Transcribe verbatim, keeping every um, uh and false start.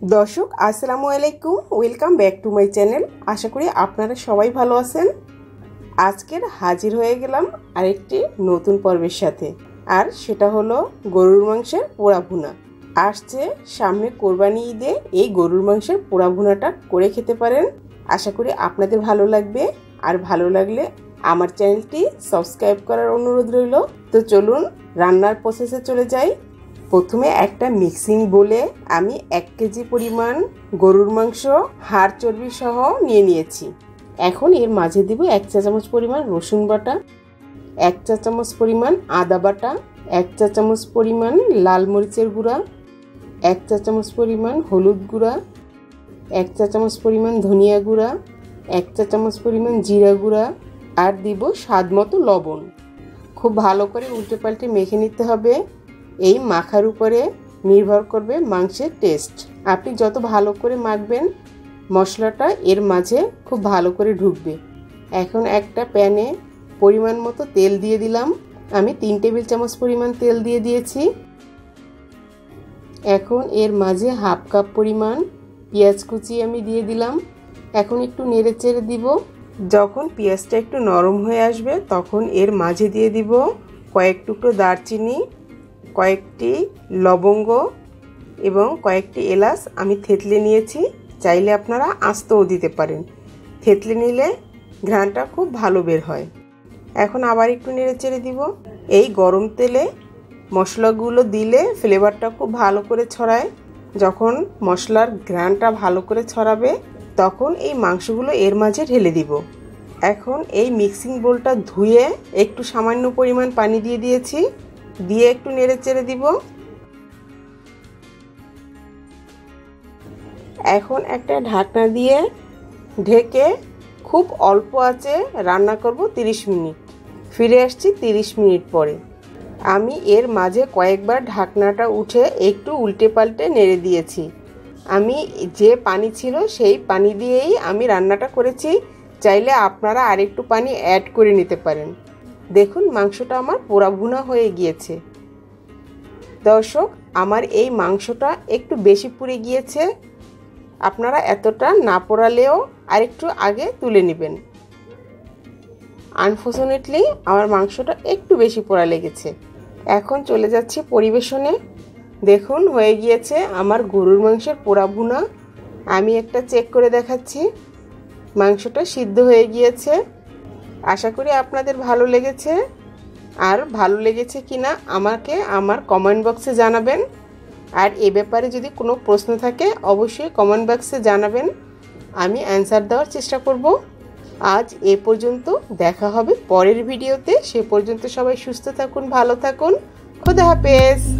দর্শক আসসালামু আলাইকুম, welcome back to my channel. আশা করি আপনারা সবাই ভালো আছেন। আজকের হাজির হয়ে গেলাম আরেকটি নতুন পর্বের সাথে, আর সেটা হলো গরুর মাংসের পোড়া ভুনা। আসছে সামনে কোরবানি ঈদে এই গরুর মাংসের পোড়া ভুনাটা করে খেতে পারেন। আশা করি আপনাদের ভালো লাগবে, আর ভালো লাগলে আমার চ্যানেলটি সাবস্ক্রাইব করার অনুরোধ রইল। তো চলুন রান্নার প্রসেসে চলে যাই। প্রথমে একটা মিক্সিং বোলে আমি এক কেজি পরিমাণ গরুর মাংস হাড় চর্বি সহ নিয়ে নিয়েছি। এখন এর মাঝে দিব এক চা চামচ পরিমাণ রসুন বাটা, এক চা চামচ পরিমাণ আদা বাটা, এক চা চামচ পরিমাণ লাল মরিচের গুঁড়া, এক চা চামচ পরিমাণ হলুদ গুঁড়া, এক চা চামচ পরিমাণ ধনিয়া গুঁড়া, এক চা চামচ পরিমাণ জিরা গুঁড়া, আর দিব স্বাদ মতো লবণ। খুব ভালো করে উল্টে পাল্টে মেখে নিতে হবে। এই মাখার উপরে নির্ভর করবে মাংসের টেস্ট। আপনি যত ভালো করে মাখবেন মশলাটা এর মাঝে খুব ভালো করে ঢুকবে। এখন একটা প্যানে পরিমাণ মতো তেল দিয়ে দিলাম। আমি তিন টেবিল চামচ পরিমাণ তেল দিয়ে দিয়েছি। এখন এর মাঝে হাফ কাপ পরিমাণ পেঁয়াজ কুচি আমি দিয়ে দিলাম। এখন একটু নেড়ে চেড়ে দিব। যখন পেঁয়াজটা একটু নরম হয়ে আসবে তখন এর মাঝে দিয়ে দিব কয়েক টুকরো দারচিনি, কয়েকটি লবঙ্গ এবং কয়েকটি এলাচ আমি থেতলে নিয়েছি। চাইলে আপনারা আস্তও দিতে পারেন। থেতলে নিলে ঘ্রাণটা খুব ভালো বের হয়। এখন আবার একটু নেড়ে চেড়ে দিব। এই গরম তেলে মশলাগুলো দিলে ফ্লেভারটা খুব ভালো করে ছড়ায়। যখন মশলার ঘ্রাণটা ভালো করে ছড়াবে তখন এই মাংসগুলো এর মাঝে ঢেলে দিব। এখন এই মিক্সিং বোলটা ধুয়ে একটু সামান্য পরিমাণ পানি দিয়ে দিয়েছি, দিয়ে একটু নেড়ে চেড়ে দিব। এখন একটা ঢাকনা দিয়ে ঢেকে খুব অল্প আঁচে রান্না করব তিরিশ মিনিট। ফিরে আসছি তিরিশ মিনিট পরে। আমি এর মাঝে কয়েকবার ঢাকনাটা উঠে একটু উল্টে পাল্টে নেড়ে দিয়েছি। আমি যে পানি ছিল সেই পানি দিয়েই আমি রান্নাটা করেছি। চাইলে আপনারা আরেকটু পানি অ্যাড করে নিতে পারেন। দেখুন মাংসটা আমার পোড়া ভুনা হয়ে গিয়েছে। দর্শক, আমার এই মাংসটা একটু বেশি পুড়ে গিয়েছে। আপনারা এতটা না পোড়ালেও আরেকটু আগে তুলে নেবেন। আনফর্চুনেটলি আমার মাংসটা একটু বেশি পোড়া লেগেছে। এখন চলে যাচ্ছি পরিবেশনে। দেখুন হয়ে গিয়েছে আমার গরুর মাংসের পোড়া ভুনা। আমি একটা চেক করে দেখাচ্ছি। মাংসটা সিদ্ধ হয়ে গিয়েছে। আশা করি আপনাদের ভালো লেগেছে। আর ভালো লেগেছে কিনা আমাকে আমার কমেন্ট বক্সে জানাবেন। আর এ ব্যাপারে যদি কোনো প্রশ্ন থাকে অবশ্যই কমেন্ট বক্সে জানাবেন, আমি অ্যান্সার দেওয়ার চেষ্টা করব। আজ এ পর্যন্ত, দেখা হবে পরের ভিডিওতে। সে পর্যন্ত সবাই সুস্থ থাকুন, ভালো থাকুন। খোদা হাফেজ।